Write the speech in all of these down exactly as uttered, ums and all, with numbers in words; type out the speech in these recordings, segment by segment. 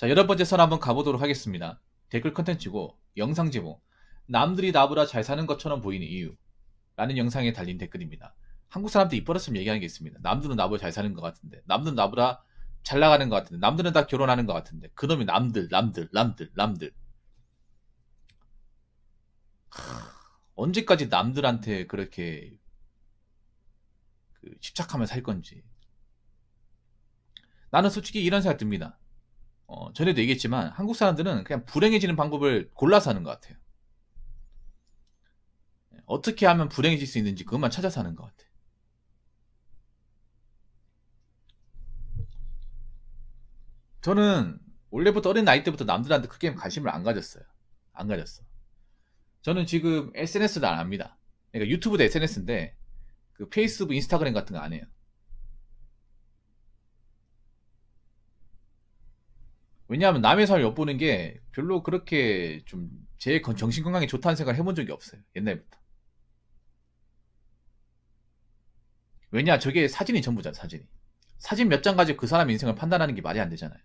자, 여덟 번째 선 한번 가보도록 하겠습니다. 댓글 컨텐츠고 영상 제목, 남들이 나보다 잘 사는 것처럼 보이는 이유 라는 영상에 달린 댓글입니다. 한국 사람들이 입버릇처럼 얘기하는 게 있습니다. 남들은 나보다 잘 사는 것 같은데, 남들은 나보다 잘 나가는 것 같은데, 남들은 다 결혼하는 것 같은데, 그놈이 남들 남들 남들 남들. 하, 언제까지 남들한테 그렇게 그 집착하며 살 건지. 나는 솔직히 이런 생각 듭니다. 어, 전에도 얘기했지만 한국 사람들은 그냥 불행해지는 방법을 골라서 하는 것 같아요. 어떻게 하면 불행해질 수 있는지 그것만 찾아서 하는 것 같아요. 저는 원래부터 어린 나이 때부터 남들한테 크게 관심을 안 가졌어요. 안 가졌어. 저는 지금 에스엔에스도 안 합니다. 그러니까 유튜브도 에스엔에스인데 그 페이스북, 인스타그램 같은 거 안 해요. 왜냐하면 남의 삶을 엿보는 게 별로 그렇게 좀 제 정신 건강에 좋다는 생각을 해본 적이 없어요. 옛날부터. 왜냐, 저게 사진이 전부잖아, 사진이. 사진 몇 장 가지고 그 사람 인생을 판단하는 게 말이 안 되잖아요.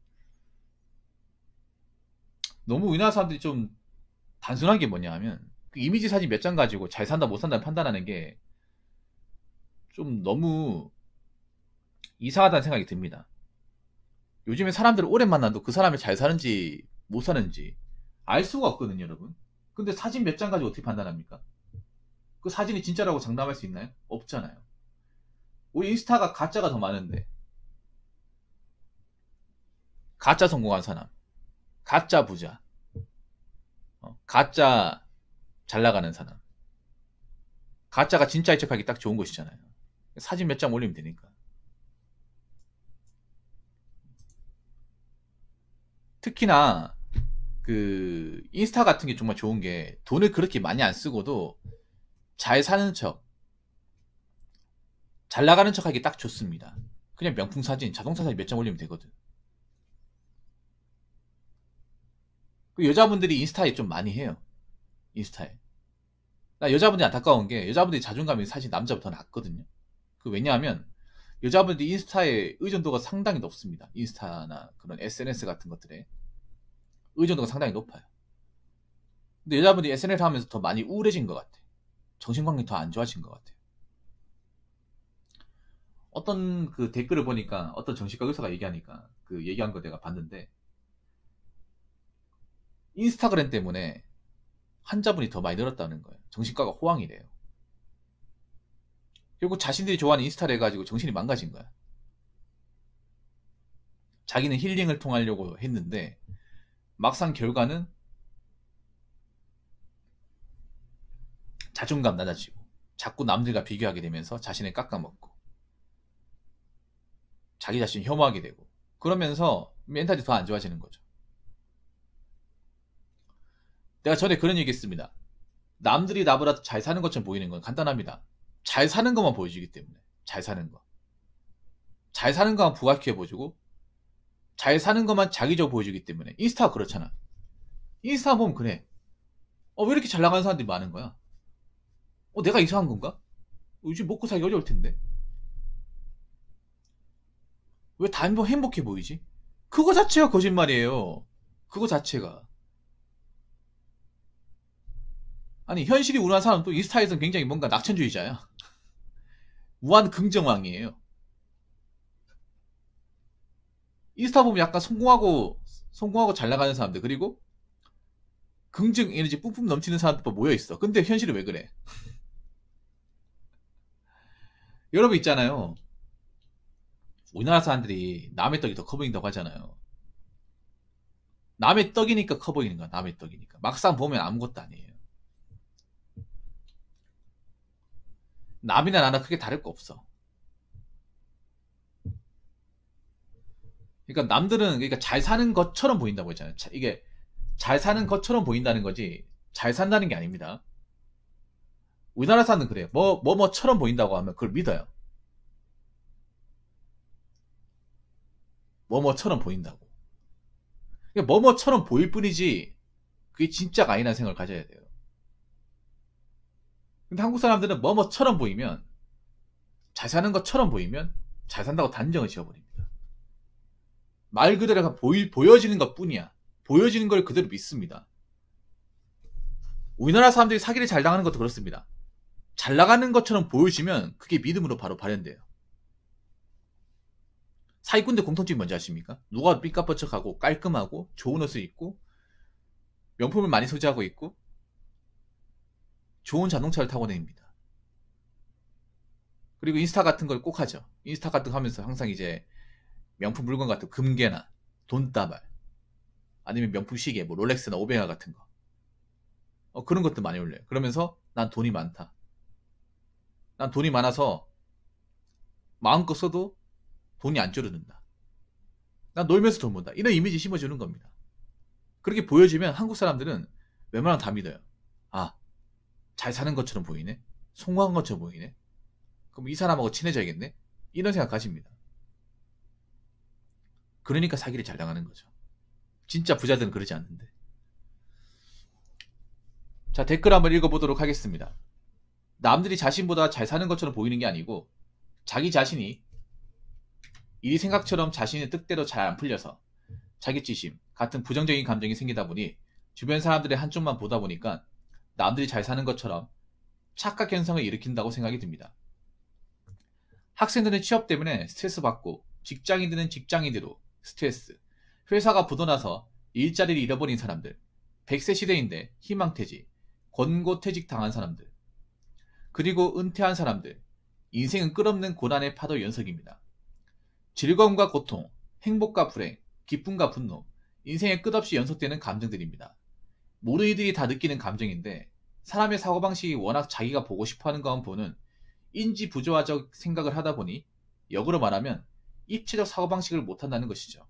너무 우리나라 사람들이 좀 단순한 게 뭐냐 하면 그 이미지 사진 몇 장 가지고 잘 산다 못 산다 판단하는 게 좀 너무 이상하다는 생각이 듭니다. 요즘에 사람들을 오래 만나도 그 사람이 잘 사는지 못 사는지 알 수가 없거든요, 여러분. 근데 사진 몇 장 가지고 어떻게 판단합니까? 그 사진이 진짜라고 장담할 수 있나요? 없잖아요. 우리 인스타가 가짜가 더 많은데, 가짜 성공한 사람, 가짜 부자, 어, 가짜 잘 나가는 사람, 가짜가 진짜인 척하기 딱 좋은 곳이잖아요. 사진 몇 장 올리면 되니까. 특히나 그 인스타 같은 게 정말 좋은 게 돈을 그렇게 많이 안 쓰고도 잘 사는 척, 잘 나가는 척하기 딱 좋습니다. 그냥 명품 사진, 자동차 사진 몇 장 올리면 되거든. 그 여자분들이 인스타에 좀 많이 해요. 인스타에. 나 여자분들이 안타까운 게 여자분들이 자존감이 사실 남자보다 더 낮거든요. 그 왜냐하면 여자분들이 인스타에 의존도가 상당히 높습니다. 인스타나 그런 에스엔에스 같은 것들에 의존도가 상당히 높아요. 근데 여자분들이 에스엔에스 하면서 더 많이 우울해진 것 같아. 정신건강이 더 안 좋아진 것 같아요. 어떤 그 댓글을 보니까 어떤 정신과 의사가 얘기하니까 그 얘기한 거 내가 봤는데, 인스타그램 때문에 환자분이 더 많이 늘었다는 거예요. 정신과가 호황이래요. 결국 자신들이 좋아하는 인스타를 해가지고 정신이 망가진 거야. 자기는 힐링을 통하려고 했는데 막상 결과는 자존감 낮아지고 자꾸 남들과 비교하게 되면서 자신을 깎아먹고 자기 자신 혐오하게 되고, 그러면서 멘탈이 더 안 좋아지는 거죠. 내가 전에 그런 얘기 했습니다. 남들이 나보다 잘 사는 것처럼 보이는 건 간단합니다. 잘 사는 것만 보여주기 때문에. 잘 사는 거. 잘 사는 것만 부각해 보여주고 잘 사는 것만 자기적으로 보여주기 때문에. 인스타가 그렇잖아. 인스타 보면 그래. 어, 왜 이렇게 잘 나가는 사람들이 많은 거야? 어, 내가 이상한 건가? 요즘 먹고 살기 어려울 텐데. 왜 다 행복해 보이지? 그거 자체가 거짓말이에요. 그거 자체가. 아니, 현실이 우울한 사람은 또 인스타에서는 굉장히 뭔가 낙천주의자야. 무한 긍정왕이에요. 인스타 보면 약간 성공하고, 성공하고 잘 나가는 사람들, 그리고 긍정 에너지 뿜뿜 넘치는 사람들 모여있어. 근데 현실은 왜 그래? 여러분 있잖아요. 우리나라 사람들이 남의 떡이 더 커 보인다고 하잖아요. 남의 떡이니까 커 보이는 거야. 남의 떡이니까. 막상 보면 아무것도 아니에요. 남이나 나나 크게 다를 거 없어. 그러니까 남들은 그러니까 잘 사는 것처럼 보인다고 했잖아요. 자, 이게 잘 사는 것처럼 보인다는 거지 잘 산다는 게 아닙니다. 우리나라 사람은 그래요. 뭐 뭐 뭐처럼 보인다고 하면 그걸 믿어요. 뭐 뭐처럼 보인다고. 그러니까 뭐 뭐처럼 보일 뿐이지 그게 진짜가 아니라는 생각을 가져야 돼요. 근데 한국 사람들은 뭐 뭐처럼 보이면, 잘 사는 것처럼 보이면 잘 산다고 단정을 지어버립니다. 말 그대로 보이, 보여지는 것 뿐이야. 보여지는 걸 그대로 믿습니다. 우리나라 사람들이 사기를 잘 당하는 것도 그렇습니다. 잘 나가는 것처럼 보여지면 그게 믿음으로 바로 발현돼요. 사기꾼들 공통점이 뭔지 아십니까? 누가 삐까뻔쩍하고 깔끔하고 좋은 옷을 입고 명품을 많이 소지하고 있고 좋은 자동차를 타고 다닙니다. 그리고 인스타 같은 걸 꼭 하죠. 인스타 같은 거 하면서 항상 이제 명품 물건 같은 금괴나 돈다발 아니면 명품 시계 뭐 롤렉스나 오베가 같은 거 어, 그런 것도 많이 올려요. 그러면서 난 돈이 많다. 난 돈이 많아서 마음껏 써도 돈이 안 줄어든다. 난 놀면서 돈 번다. 이런 이미지 심어주는 겁니다. 그렇게 보여지면 한국 사람들은 웬만하면 다 믿어요. 아, 잘 사는 것처럼 보이네? 성공한 것처럼 보이네? 그럼 이 사람하고 친해져야겠네? 이런 생각하십니다. 그러니까 사기를 잘 당하는 거죠. 진짜 부자들은 그러지 않는데. 자, 댓글 한번 읽어보도록 하겠습니다. 남들이 자신보다 잘 사는 것처럼 보이는 게 아니고 자기 자신이 일이 생각처럼 자신의 뜻대로 잘 안 풀려서 자격지심 같은 부정적인 감정이 생기다 보니 주변 사람들의 한쪽만 보다 보니까 남들이 잘 사는 것처럼 착각 현상을 일으킨다고 생각이 듭니다. 학생들은 취업 때문에 스트레스 받고 직장인들은 직장인대로 스트레스, 회사가 부도나서 일자리를 잃어버린 사람들, 백 세 시대인데 희망퇴직, 권고퇴직 당한 사람들, 그리고 은퇴한 사람들, 인생은 끝없는 고난의 파도 연속입니다. 즐거움과 고통, 행복과 불행, 기쁨과 분노, 인생에 끝없이 연속되는 감정들입니다. 모든 이들이 다 느끼는 감정인데 사람의 사고방식이 워낙 자기가 보고 싶어하는 것만 보는 인지부조화적 생각을 하다 보니 역으로 말하면 입체적 사고방식을 못한다는 것이죠.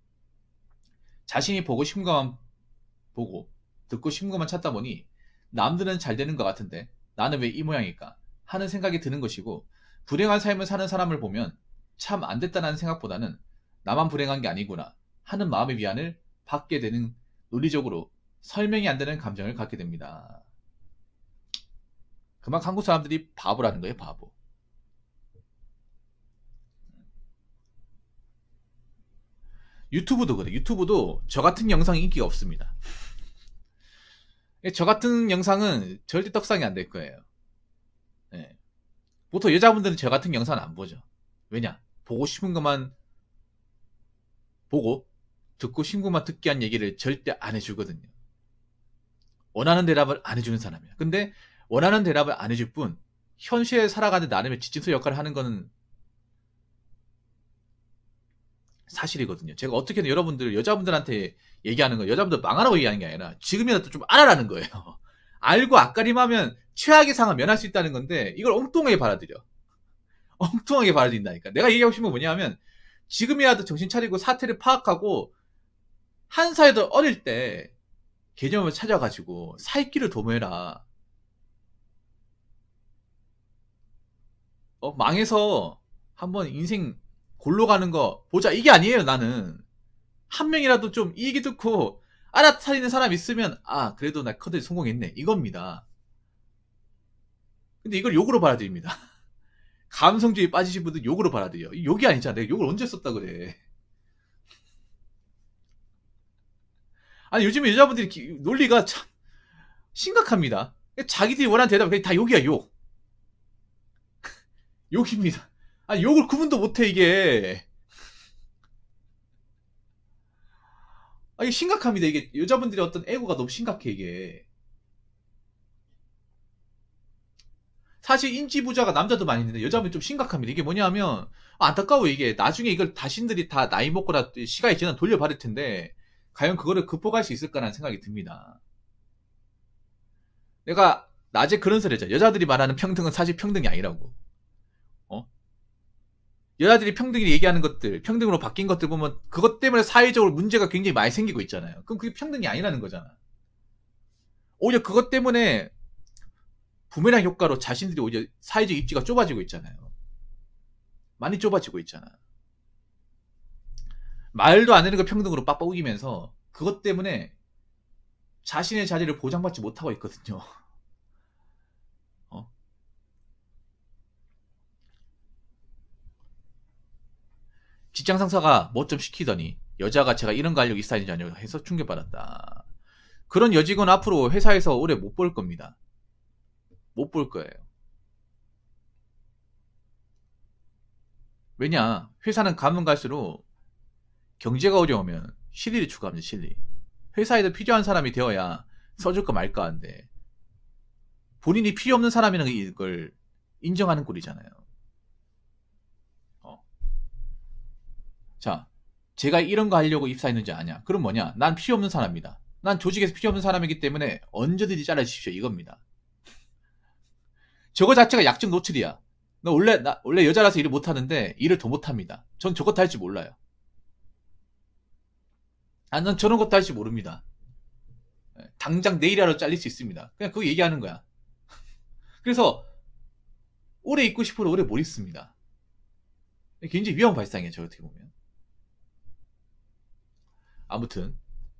자신이 보고 싶은 것만 보고 듣고 싶은 것만 찾다 보니 남들은 잘 되는 것 같은데 나는 왜 이 모양일까 하는 생각이 드는 것이고, 불행한 삶을 사는 사람을 보면 참 안 됐다는 생각보다는 나만 불행한 게 아니구나 하는 마음의 위안을 받게 되는, 논리적으로 설명이 안 되는 감정을 갖게 됩니다. 그만큼 한국 사람들이 바보라는 거예요, 바보. 유튜브도 그래. 유튜브도 저 같은 영상이 인기가 없습니다. 저 같은 영상은 절대 떡상이 안 될 거예요. 네. 보통 여자분들은 저 같은 영상은 안 보죠. 왜냐? 보고 싶은 것만 보고 듣고 싶은 것만 듣게 한 얘기를 절대 안 해주거든요. 원하는 대답을 안 해주는 사람이야. 근데 원하는 대답을 안 해줄 뿐 현실에 살아가는 나름의 지침서 역할을 하는 거는 사실이거든요. 제가 어떻게든 여러분들, 여자분들한테 얘기하는 거, 여자분들 망하라고 얘기하는 게 아니라 지금이라도 좀 알아라는 거예요. 알고 앞가림하면 최악의 상황을 면할 수 있다는 건데 이걸 엉뚱하게 받아들여. 엉뚱하게 받아들인다니까. 내가 얘기하고 싶은 건 뭐냐면 지금이라도 정신 차리고 사태를 파악하고 한 살도 어릴 때 개념을 찾아가지고 살 길을 도모해라. 어, 망해서 한번 인생 골로 가는 거 보자, 이게 아니에요. 나는 한 명이라도 좀 이 얘기 듣고 알아차리는 사람 있으면 아 그래도 나 커드 성공했네 이겁니다. 근데 이걸 욕으로 받아들입니다. 감성주의에 빠지신 분들 욕으로 받아들여. 이 욕이 아니잖아. 내가 욕을 언제 썼다 그래. 아니 요즘에 여자분들이 기, 논리가 참 심각합니다. 자기들이 원하는 대답은 그냥 다 욕이야, 욕. 욕입니다. 아니 욕을 구분도 못해 이게. 아, 이게 심각합니다. 이게 여자분들의 어떤 에고가 너무 심각해 이게. 사실 인지부자가 남자도 많이 있는데 여자분이 좀 심각합니다. 이게 뭐냐면 안타까워. 이게 나중에 이걸 자신들이 다 나이 먹거나 시간이 지나면 돌려받을 텐데 과연 그거를 극복할 수 있을까라는 생각이 듭니다. 내가 낮에 그런 소리 했잖아. 여자들이 말하는 평등은 사실 평등이 아니라고. 어? 여자들이 평등이 얘기하는 것들, 평등으로 바뀐 것들 보면 그것 때문에 사회적으로 문제가 굉장히 많이 생기고 있잖아요. 그럼 그게 평등이 아니라는 거잖아. 오히려 그것 때문에 부메랑 효과로 자신들이 오히려 사회적 입지가 좁아지고 있잖아요. 많이 좁아지고 있잖아. 말도 안 되는 거 평등으로 빡빡 우기면서 그것 때문에 자신의 자리를 보장받지 못하고 있거든요. 어? 직장 상사가 뭐 좀 시키더니 여자가 제가 이런 거 하려고 이 스타일인지 아니고 해서 충격받았다. 그런 여직원 앞으로 회사에서 오래 못 볼 겁니다. 못 볼 거예요. 왜냐? 회사는 가면 갈수록 경제가 어려우면 실리를 추구합니다. 실리. 회사에도 필요한 사람이 되어야 써줄까 말까 하는데 본인이 필요 없는 사람이라는 걸 인정하는 꼴이잖아요. 어. 자, 제가 이런 거 하려고 입사했는지 아냐? 그럼 뭐냐? 난 필요 없는 사람이다. 난 조직에서 필요 없는 사람이기 때문에 언제든지 잘라주십시오. 이겁니다. 저거 자체가 약점 노출이야. 너 원래 나 원래 여자라서 일을 못하는데 일을 더 못합니다. 전 저것도 할 줄 몰라요. 아, 난 저런 것도 할 줄 모릅니다. 당장 내일이라도 잘릴 수 있습니다. 그냥 그거 얘기하는 거야. 그래서 오래 있고 싶어도 오래 못 있습니다. 굉장히 위험 발상이에요. 저 어떻게 보면. 아무튼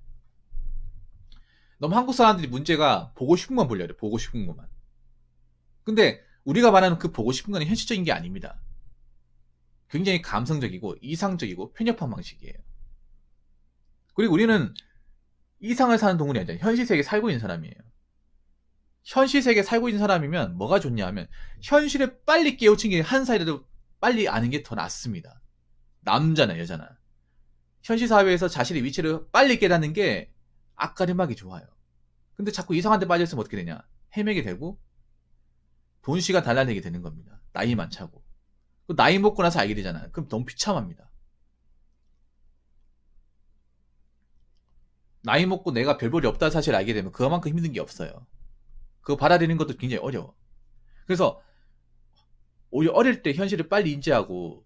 너무 한국 사람들이 문제가 보고 싶은 것만 보려고 해요. 보고 싶은 것만. 근데 우리가 말하는 그 보고 싶은 건 현실적인 게 아닙니다. 굉장히 감성적이고 이상적이고 편협한 방식이에요. 그리고 우리는 이상을 사는 동물이 아니라 현실 세계에 살고 있는 사람이에요. 현실 세계에 살고 있는 사람이면 뭐가 좋냐 하면 현실을 빨리 깨우친 게 한 살이라도 빨리 아는 게 더 낫습니다. 남자나 여자나. 현실 사회에서 자신의 위치를 빨리 깨닫는 게 아까림하기 좋아요. 근데 자꾸 이상한 데 빠져있으면 어떻게 되냐? 헤매게 되고 돈 시간 달라내게 되는 겁니다. 나이만 차고. 나이 먹고 나서 알게 되잖아요. 그럼 너무 비참합니다. 나이 먹고 내가 별 볼이 없다는 사실을 알게 되면 그만큼 힘든 게 없어요. 그거 받아들이는 것도 굉장히 어려워. 그래서 오히려 어릴 때 현실을 빨리 인지하고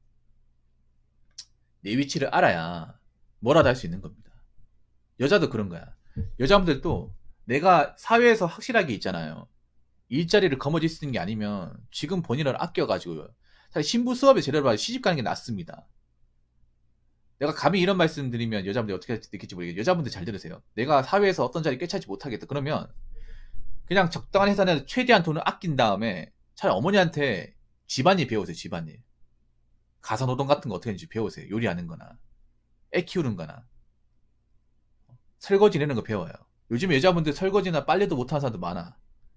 내 위치를 알아야 뭐라도 할 수 있는 겁니다. 여자도 그런 거야. 여자분들도 내가 사회에서 확실하게 있잖아요. 일자리를 거머쥘 수 있는 게 아니면 지금 본인을 아껴가지고 사실 신부 수업에 제대로 봐서 시집 가는 게 낫습니다. 내가 감히 이런 말씀 드리면 여자분들이 어떻게 느낄지 모르겠어요. 여자분들 잘 들으세요. 내가 사회에서 어떤 자리 꿰차지 못하겠다. 그러면 그냥 적당한 회사는 최대한 돈을 아낀 다음에 차라리 어머니한테 집안일 배우세요. 집안일. 가사노동 같은 거 어떻게 하는지 배우세요. 요리하는 거나 애 키우는 거나 설거지 내는 거 배워요. 요즘 여자분들 설거지나 빨래도 못하는 사람도 많아.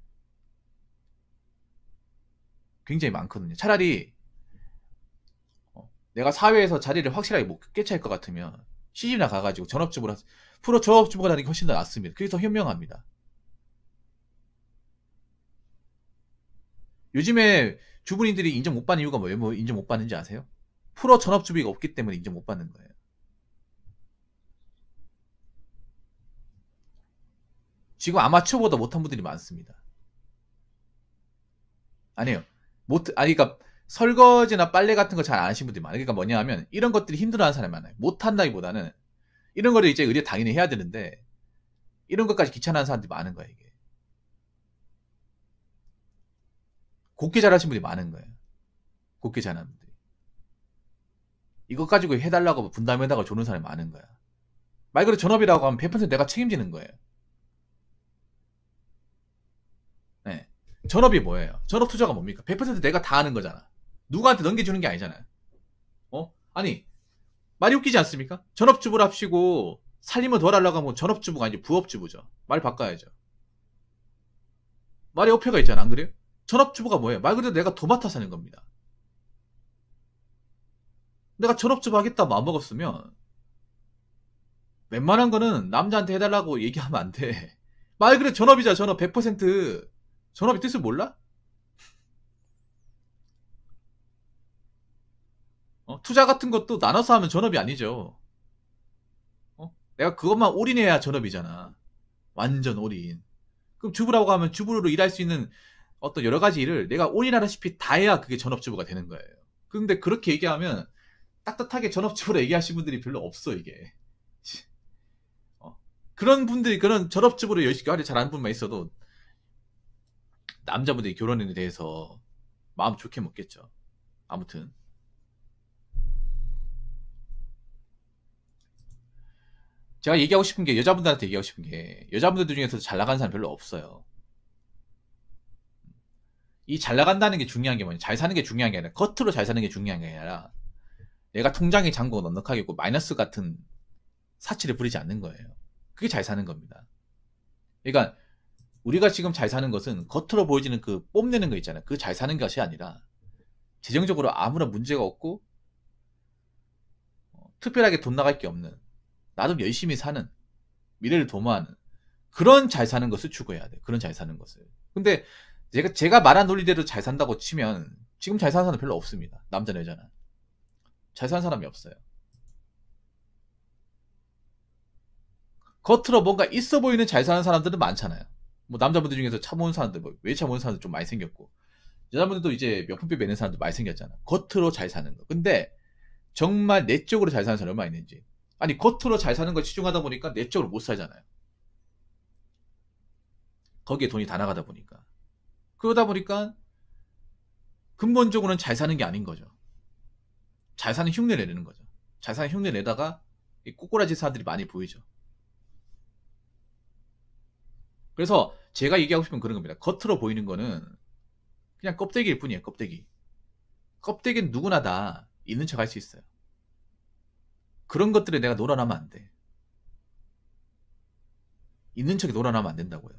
굉장히 많거든요. 차라리 내가 사회에서 자리를 확실하게 못 꿰찰 것 같으면 시집이나 가가지고 전업주부라 프로 전업주부가 되는 게 훨씬 더 낫습니다. 그게 더 현명합니다. 요즘에 주부님들이 인정 못 받는 이유가 뭐예요? 뭐 인정 못 받는지 아세요? 프로 전업주부가 없기 때문에 인정 못 받는 거예요. 지금 아마추어보다 못한 분들이 많습니다. 아니에요. 못, 아니, 그러니까 설거지나 빨래 같은 거 잘 안 하시는 분들이 많아요. 그러니까 뭐냐 하면 이런 것들이 힘들어하는 사람이 많아요. 못한다기보다는 이런 거를 이제 의뢰 당연히 해야 되는데 이런 것까지 귀찮아하는 사람들이 많은 거예요. 이게. 곱게 잘하시는 분들이 많은 거예요. 곱게 잘하는 분들이. 이것 가지고 해달라고 분담에다가 주는 사람이 많은 거야. 말 그대로 전업이라고 하면 백 퍼센트 내가 책임지는 거예요. 네. 전업이 뭐예요? 전업 투자가 뭡니까? 백 퍼센트 내가 다 하는 거잖아. 누구한테 넘겨주는 게 아니잖아요. 어? 아니, 말이 웃기지 않습니까? 전업주부랍시고 살림을 덜 하려고 하면 전업주부가 아니지 부업주부죠. 말 바꿔야죠. 말에 어폐가 있잖아. 안 그래요? 전업주부가 뭐예요? 말 그대로 내가 도맡아 사는 겁니다. 내가 전업주부 하겠다 마음 먹었으면 웬만한 거는 남자한테 해달라고 얘기하면 안 돼. 말 그대로 전업이자 전업 백 퍼센트. 전업이 뜻을 몰라? 어? 투자 같은 것도 나눠서 하면 전업이 아니죠. 어? 내가 그것만 올인해야 전업이잖아. 완전 올인. 그럼 주부라고 하면 주부로 일할 수 있는 어떤 여러 가지 일을 내가 올인하다시피 다 해야 그게 전업주부가 되는 거예요. 근데 그렇게 얘기하면 따뜻하게 전업주부로 얘기하시는 분들이 별로 없어, 이게. 어? 그런 분들이, 그런 전업주부로 열심히 하려 잘하는 분만 있어도 남자분들이 결혼에 대해서 마음 좋게 먹겠죠. 아무튼. 제가 얘기하고 싶은 게, 여자분들한테 얘기하고 싶은 게, 여자분들 중에서 잘 나가는 사람 별로 없어요. 이 잘 나간다는 게 중요한 게 뭐냐, 잘 사는 게 중요한 게 아니라 겉으로 잘 사는 게 중요한 게 아니라 내가 통장에 잔고가 넉넉하겠고 마이너스 같은 사치를 부리지 않는 거예요. 그게 잘 사는 겁니다. 그러니까 우리가 지금 잘 사는 것은 겉으로 보여지는 그 뽐내는 거 있잖아요. 그 잘 사는 것이 아니라 재정적으로 아무런 문제가 없고 어, 특별하게 돈 나갈 게 없는, 나도 열심히 사는, 미래를 도모하는 그런 잘 사는 것을 추구해야 돼. 그런 잘 사는 것을. 근데 제가 제가 말한 논리대로 잘 산다고 치면 지금 잘 사는 사람 별로 없습니다. 남자나 여자나 잘 사는 사람이 없어요. 겉으로 뭔가 있어 보이는 잘 사는 사람들은 많잖아요. 뭐 남자분들 중에서 차 모는 사람들, 뭐 외차 모는 사람들 좀 많이 생겼고, 여자분들도 이제 명품백 매는 사람들 많이 생겼잖아. 겉으로 잘 사는 거. 근데 정말 내적으로 잘 사는 사람이 얼마나 있는지. 아니 겉으로 잘 사는 걸 치중하다 보니까 내적으로 못 살잖아요. 거기에 돈이 다 나가다 보니까. 그러다 보니까 근본적으로는 잘 사는 게 아닌 거죠. 잘 사는 흉내를 내는 거죠. 잘 사는 흉내 내다가 꼬꾸라지 사람들이 많이 보이죠. 그래서 제가 얘기하고 싶은 그런 겁니다. 겉으로 보이는 거는 그냥 껍데기일 뿐이에요. 껍데기. 껍데기는 누구나 다 있는 척 할 수 있어요. 그런 것들에 내가 놀아나면 안 돼. 있는 척에 놀아나면 안 된다고요.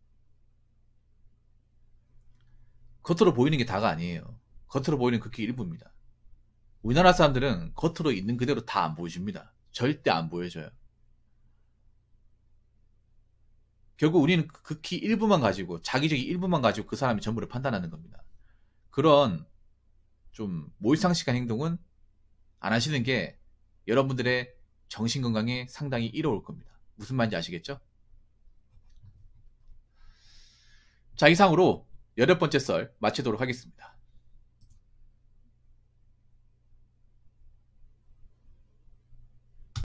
겉으로 보이는 게 다가 아니에요. 겉으로 보이는 극히 일부입니다. 우리나라 사람들은 겉으로 있는 그대로 다 안 보여줍니다. 절대 안 보여줘요. 결국 우리는 극히 일부만 가지고, 자기적인 일부만 가지고 그 사람이 전부를 판단하는 겁니다. 그런 좀 몰상식한 행동은 안 하시는 게 여러분들의 정신건강에 상당히 이로울 겁니다. 무슨 말인지 아시겠죠? 자, 이상으로 여덟 번째 썰 마치도록 하겠습니다.